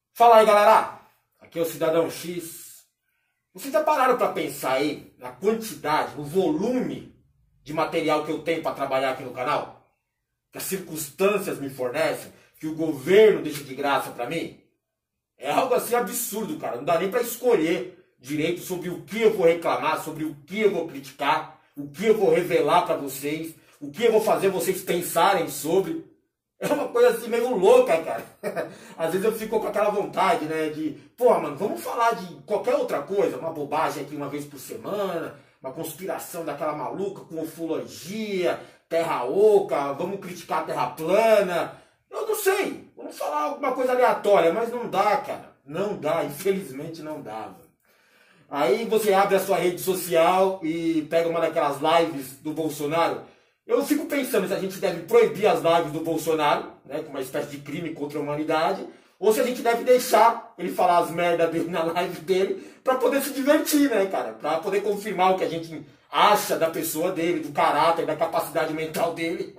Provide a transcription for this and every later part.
Fala aí, galera! Aqui é o Cidadão X. Vocês já pararam para pensar aí na quantidade, no volume de material que eu tenho para trabalhar aqui no canal? Que as circunstâncias me fornecem, que o governo deixa de graça para mim? É algo assim absurdo, cara. Não dá nem para escolher direito sobre o que eu vou reclamar, sobre o que eu vou criticar, o que eu vou revelar para vocês, o que eu vou fazer vocês pensarem sobre. É uma coisa assim meio louca, cara. Às vezes eu fico com aquela vontade, né, de... Pô, mano, vamos falar de qualquer outra coisa, uma bobagem aqui uma vez por semana, uma conspiração daquela maluca com ufologia, terra oca, vamos criticar a terra plana. Eu não sei, vamos falar alguma coisa aleatória, mas não dá, cara. Não dá, infelizmente não dá, mano. Aí você abre a sua rede social e pega uma daquelas lives do Bolsonaro. Eu fico pensando se a gente deve proibir as lives do Bolsonaro, né, como uma espécie de crime contra a humanidade, ou se a gente deve deixar ele falar as merdas dele na live dele para poder se divertir, né, cara? Para poder confirmar o que a gente acha da pessoa dele, do caráter, da capacidade mental dele.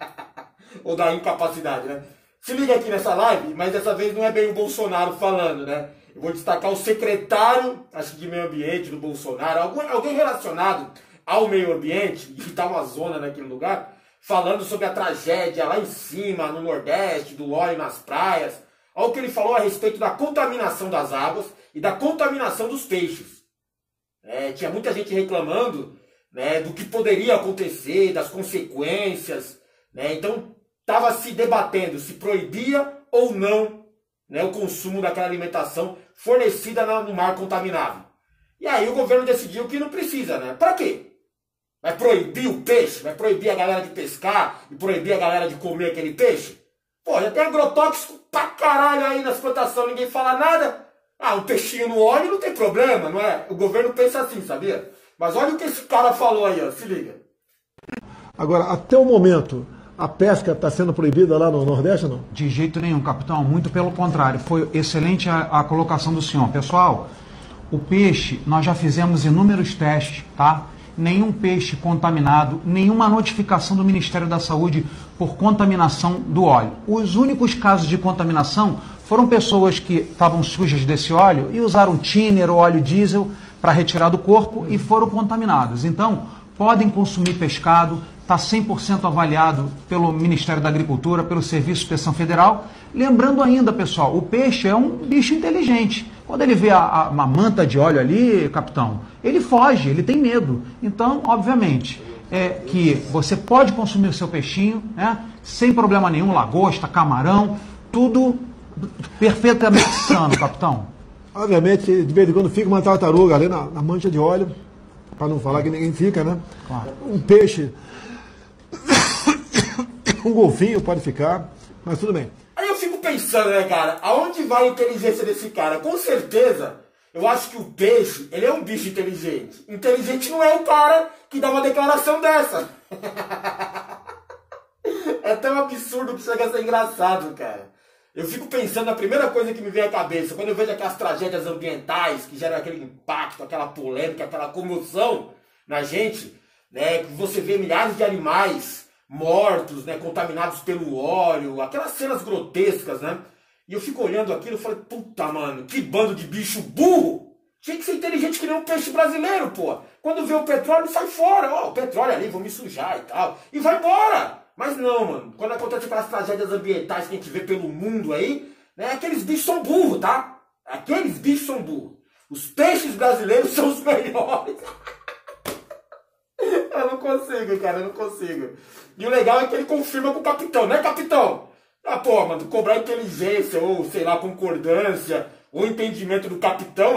Ou da incapacidade, né? Se liga aqui nessa live, mas dessa vez não é bem o Bolsonaro falando, né? Eu vou destacar o secretário, acho que de meio ambiente do Bolsonaro, alguém relacionado ao meio ambiente, e tá uma zona naquele lugar, falando sobre a tragédia lá em cima, no Nordeste, do óleo nas praias. Olha o que ele falou a respeito da contaminação das águas e da contaminação dos peixes. Tinha muita gente reclamando, né, do que poderia acontecer, das consequências, né? Então estava se debatendo se proibia ou não, né, o consumo daquela alimentação fornecida no mar contaminado. E aí o governo decidiu que não precisa, né? Para quê? Vai proibir o peixe? Vai proibir a galera de pescar e proibir a galera de comer aquele peixe? Pô, já tem agrotóxico pra caralho aí nas plantações, ninguém fala nada. Ah, um peixinho no óleo não tem problema, não é? O governo pensa assim, sabia? Mas olha o que esse cara falou aí, ó, se liga. Agora, até o momento, a pesca está sendo proibida lá no Nordeste ou não? De jeito nenhum, capitão, muito pelo contrário. Foi excelente a colocação do senhor. Pessoal, o peixe, nós já fizemos inúmeros testes, tá? Nenhum peixe contaminado, nenhuma notificação do Ministério da Saúde por contaminação do óleo. Os únicos casos de contaminação foram pessoas que estavam sujas desse óleo e usaram thinner ou óleo diesel para retirar do corpo e foram contaminados. Então, podem consumir pescado, está 100% avaliado pelo Ministério da Agricultura, pelo Serviço de Inspeção Federal. Lembrando ainda, pessoal, o peixe é um bicho inteligente. Quando ele vê uma manta de óleo ali, capitão, ele foge, ele tem medo. Então, obviamente, que você pode consumir o seu peixinho, né, sem problema nenhum, lagosta, camarão, tudo perfeitamente sano, capitão. Obviamente, de vez em quando fica uma tartaruga ali na mancha de óleo, para não falar que ninguém fica, né? Claro. Um peixe, um golfinho pode ficar, mas tudo bem. Aí eu fico pensando, né, cara, aonde vai a inteligência desse cara? Com certeza, eu acho que o peixe, ele é um bicho inteligente. Inteligente não é o cara que dá uma declaração dessa. É tão absurdo que chega a ser engraçado, cara. Eu fico pensando, a primeira coisa que me vem à cabeça, quando eu vejo aquelas tragédias ambientais que geram aquele impacto, aquela polêmica, aquela comoção na gente, né, que você vê milhares de animais mortos, né, contaminados pelo óleo, aquelas cenas grotescas, né? E eu fico olhando aquilo e falei, puta, mano, que bando de bicho burro! Tinha que ser inteligente que nem um peixe brasileiro, pô! Quando vê o petróleo, sai fora! Ó, o petróleo ali, vou me sujar e tal. E vai embora! Mas não, mano. Quando acontece aquelas tragédias ambientais que a gente vê pelo mundo aí, né, aqueles bichos são burros, tá? Aqueles bichos são burros. Os peixes brasileiros são os melhores. Eu não consigo, cara, eu não consigo. E o legal é que ele confirma com o capitão, né, capitão? Ah, pô, mano, cobrar inteligência, ou sei lá, concordância, ou entendimento do capitão.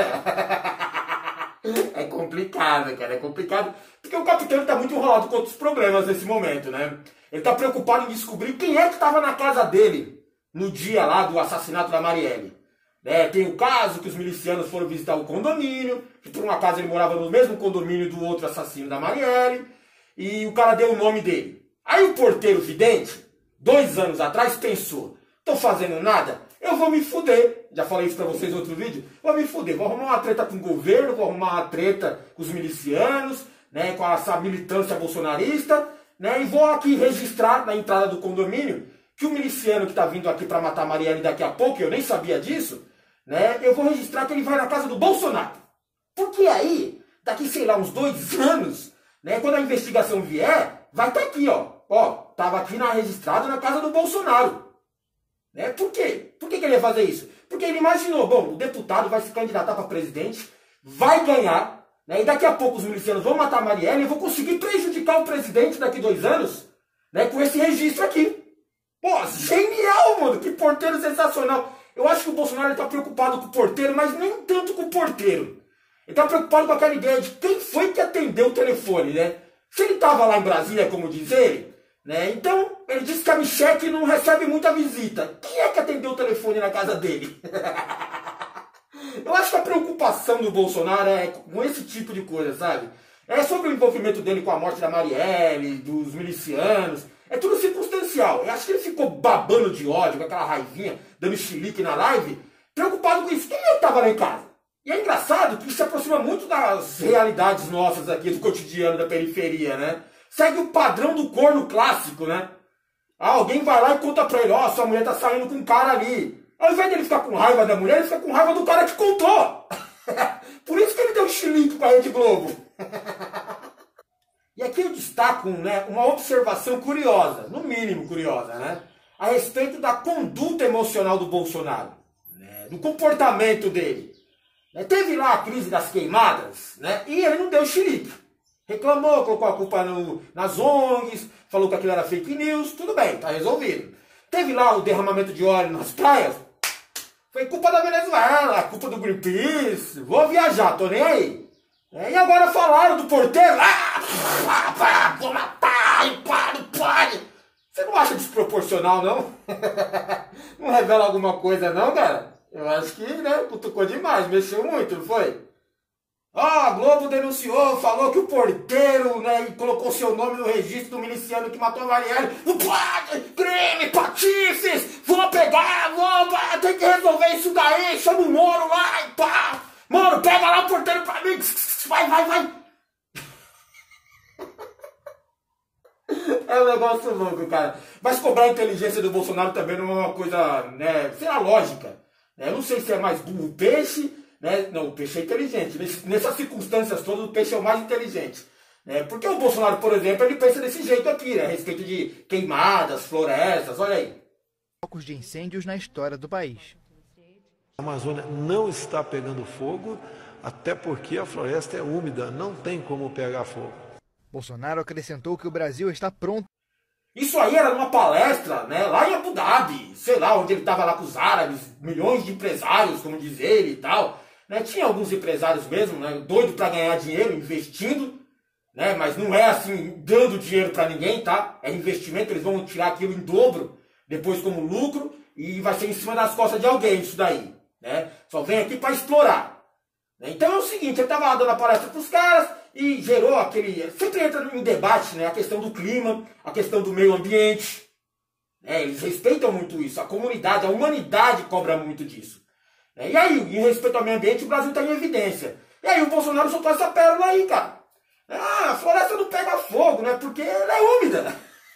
É complicado, cara, é complicado. Porque o capitão está muito enrolado com outros problemas nesse momento, né? Ele está preocupado em descobrir quem é que estava na casa dele no dia lá do assassinato da Marielle. Tem o caso que os milicianos foram visitar o condomínio, que por um acaso ele morava no mesmo condomínio do outro assassino da Marielle, e o cara deu o nome dele. Aí o porteiro vidente, 2 anos atrás, pensou, tô fazendo nada, eu vou me fuder. Já falei isso pra vocês em outro vídeo. Vou me fuder, vou arrumar uma treta com o governo, vou arrumar uma treta com os milicianos, né, com essa militância bolsonarista, né, e vou aqui registrar na entrada do condomínio que o miliciano que está vindo aqui para matar a Marielle daqui a pouco, eu nem sabia disso, né? Eu vou registrar que ele vai na casa do Bolsonaro. Porque aí, daqui, sei lá, uns 2 anos, né, quando a investigação vier, vai estar aqui, ó. Ó, tava aqui registrado na casa do Bolsonaro. Né? Por quê? Por que ele ia fazer isso? Porque ele imaginou, bom, o deputado vai se candidatar para presidente, vai ganhar, né, e daqui a pouco os milicianos vão matar a Marielle e eu vou conseguir prejudicar o presidente daqui 2 anos, né, com esse registro aqui. Pô, genial, mano, que porteiro sensacional. Eu acho que o Bolsonaro está preocupado com o porteiro, mas nem tanto com o porteiro. Ele está preocupado com aquela ideia de quem foi que atendeu o telefone, né? Se ele estava lá em Brasília, como diz ele, né? Então, ele disse que a Michelle não recebe muita visita. Quem é que atendeu o telefone na casa dele? Eu acho que a preocupação do Bolsonaro é com esse tipo de coisa, sabe? É sobre o envolvimento dele com a morte da Marielle, dos milicianos. É tudo circunstancial. Eu acho que ele ficou babando de ódio, com aquela raivinha, dando chilique na live, preocupado com isso. Quem é que estava lá em casa? E é engraçado que isso se aproxima muito das realidades nossas aqui, do cotidiano, da periferia, né? Segue o padrão do corno clássico, né? Ah, alguém vai lá e conta pra ele, ó, sua mulher tá saindo com um cara ali. Ao invés dele ficar com raiva da mulher, ele fica com raiva do cara que contou. Por isso que ele deu um chilique pra Rede Globo. E aqui eu destaco, né, uma observação curiosa, no mínimo curiosa, né? A respeito da conduta emocional do Bolsonaro, né, do comportamento dele. Teve lá a crise das queimadas, né, e ele não deu chilique. Reclamou, colocou a culpa nas ONGs, falou que aquilo era fake news, tudo bem, tá resolvido. Teve lá o derramamento de óleo nas praias, foi culpa da Venezuela, culpa do Greenpeace, vou viajar, tô nem aí. E agora falaram do porteiro, vou matar, pare. Você não acha desproporcional, não? Não revela alguma coisa, não, cara? Eu acho que, né, cutucou demais, mexeu muito, não foi? A Globo denunciou, falou que o porteiro, né, colocou seu nome no registro do miliciano que matou a Marielle. Não pode! Crime, patifes! Vou pegar, tem que resolver isso daí, chama o Moro lá e pá! Mano, pega lá o porteiro pra mim! Vai! É um negócio louco, cara. Mas cobrar a inteligência do Bolsonaro também não é uma coisa, né, sei lá, lógica. Eu não sei se é mais burro o peixe, né? Não, o peixe é inteligente. Nessas circunstâncias todas, o peixe é o mais inteligente. Porque o Bolsonaro, por exemplo, ele pensa desse jeito aqui, né? A respeito de queimadas, florestas, olha aí. Focos de incêndios na história do país. A Amazônia não está pegando fogo, até porque a floresta é úmida, não tem como pegar fogo. Bolsonaro acrescentou que o Brasil está pronto. Isso aí era numa palestra, né, lá em Abu Dhabi, sei lá, onde ele estava lá com os árabes, milhões de empresários, como diz ele e tal. Né? Tinha alguns empresários mesmo, né, doido para ganhar dinheiro, investindo, né, mas não é assim, dando dinheiro para ninguém, tá? É investimento, eles vão tirar aquilo em dobro, depois como lucro, e vai ser em cima das costas de alguém isso daí. Né? Só vem aqui para explorar. Então é o seguinte, ele estava lá dando a palestra para os caras, e gerou aquele... Sempre entra em debate, né? A questão do clima, a questão do meio ambiente. Eles respeitam muito isso. A comunidade, a humanidade cobra muito disso. E aí, em respeito ao meio ambiente, o Brasil está em evidência. E aí o Bolsonaro soltou essa pérola aí, cara. A floresta não pega fogo, né? Porque ela é úmida.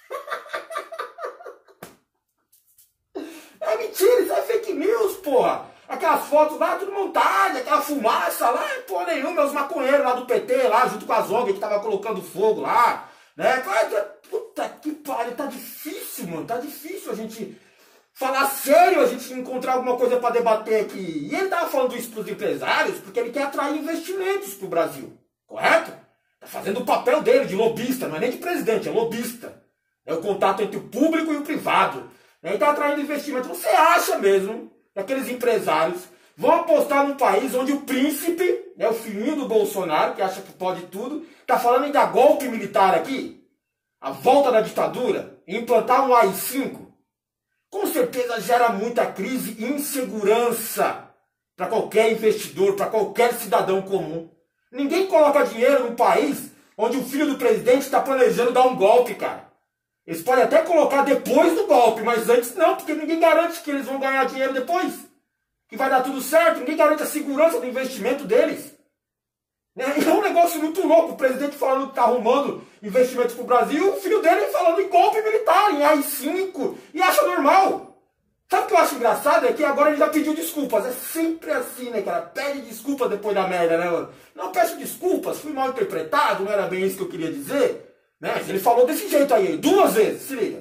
É mentira, isso é fake news, porra. Aquelas fotos lá, tudo montagem, aquela fumaça lá, porra nenhuma, os maconheiros lá do PT, lá, junto com as ONGs que tava colocando fogo lá, né? Puta que pariu, tá difícil, mano, tá difícil a gente falar sério, a gente encontrar alguma coisa pra debater aqui. E ele tava falando isso pros empresários porque ele quer atrair investimentos pro Brasil, correto? Tá fazendo o papel dele de lobista, não é nem de presidente, é lobista. É o contato entre o público e o privado. Ele tá atraindo investimento. Você acha mesmo que aqueles empresários vão apostar num país onde o príncipe, né, o filhinho do Bolsonaro, que acha que pode tudo, está falando em dar golpe militar aqui? A volta da ditadura? Implantar um AI-5? Com certeza gera muita crise e insegurança para qualquer investidor, para qualquer cidadão comum. Ninguém coloca dinheiro num país onde o filho do presidente está planejando dar um golpe, cara. Eles podem até colocar depois do golpe, mas antes não, porque ninguém garante que eles vão ganhar dinheiro depois. Que vai dar tudo certo, ninguém garante a segurança do investimento deles. Né? E é um negócio muito louco, o presidente falando que tá arrumando investimentos pro Brasil, o filho dele falando em golpe militar, em AI-5, e acha normal. Sabe o que eu acho engraçado? É que agora ele já pediu desculpas. É sempre assim, né, cara? Pede desculpa depois da merda, né, mano? Não, peço desculpas, fui mal interpretado, não era bem isso que eu queria dizer. Né? Mas ele falou desse jeito aí, 2 vezes, se liga.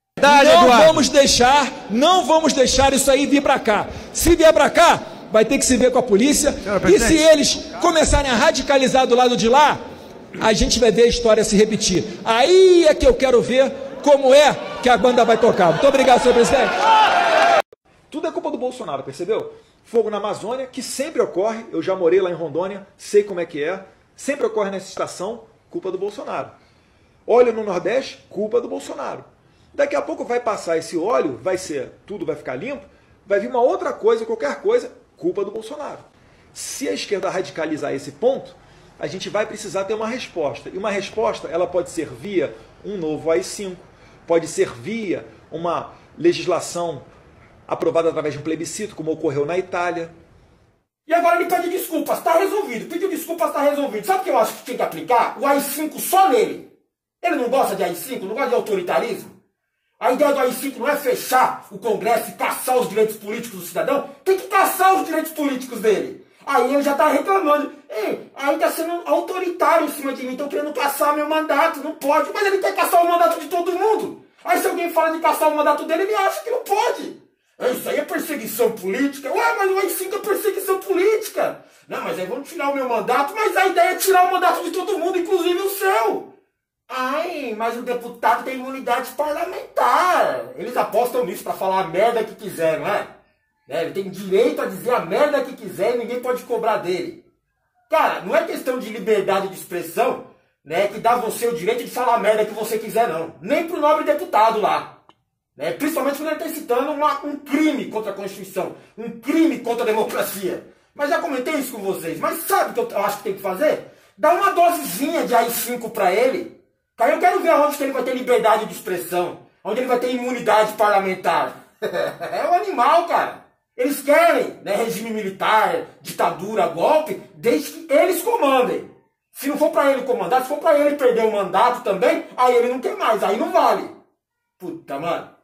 Não vamos deixar isso aí vir pra cá. Se vier pra cá, vai ter que se ver com a polícia. E se eles começarem a radicalizar do lado de lá, a gente vai ver a história se repetir. Aí é que eu quero ver como é que a banda vai tocar. Muito obrigado, senhor presidente. Tudo é culpa do Bolsonaro, percebeu? Fogo na Amazônia, que sempre ocorre, eu já morei lá em Rondônia, sei como é que é, sempre ocorre nessa estação, culpa do Bolsonaro. Óleo no Nordeste, culpa do Bolsonaro. Daqui a pouco vai passar esse óleo, tudo vai ficar limpo, vai vir uma outra coisa, qualquer coisa, culpa do Bolsonaro. Se a esquerda radicalizar esse ponto, a gente vai precisar ter uma resposta. E uma resposta, ela pode ser via um novo AI-5, pode ser via uma legislação aprovada através de um plebiscito, como ocorreu na Itália. E agora ele pede desculpas, está resolvido. Pediu desculpas, está resolvido. Sabe o que eu acho que tinha que aplicar? O AI-5 só nele. Ele não gosta de AI-5, não gosta de autoritarismo. A ideia do AI-5 não é fechar o Congresso e caçar os direitos políticos do cidadão. Tem que caçar os direitos políticos dele. Aí ele já está reclamando. Aí está sendo autoritário em cima de mim. Estão querendo caçar meu mandato. Não pode. Mas ele quer caçar o mandato de todo mundo. Aí se alguém fala de caçar o mandato dele, ele acha que não pode. Isso aí é perseguição política. Ué, mas o AI-5 é perseguição política. Não, mas aí vamos tirar o meu mandato. Mas a ideia é tirar o mandato de todo mundo, inclusive o seu. Ai, mas o deputado tem imunidade parlamentar. Eles apostam nisso pra falar a merda que quiser, não é? Ele tem direito a dizer a merda que quiser e ninguém pode cobrar dele. Cara, não é questão de liberdade de expressão, né, que dá você o direito de falar a merda que você quiser, não. Nem pro nobre deputado lá. Principalmente quando ele está citando um crime contra a Constituição, um crime contra a democracia. Mas já comentei isso com vocês. Mas sabe o que eu acho que tem que fazer? Dá uma dosezinha de AI-5 para ele. Aí eu quero ver onde que ele vai ter liberdade de expressão, onde ele vai ter imunidade parlamentar. É um animal, cara. Eles querem, né, regime militar, ditadura, golpe, desde que eles comandem. Se não for para ele comandar, se for para ele perder o mandato também, aí ele não quer mais, aí não vale. Puta, mano.